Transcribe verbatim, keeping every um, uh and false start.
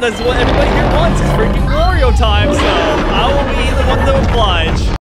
That's what everybody here wants is freaking Wario time, so I will be the one to oblige.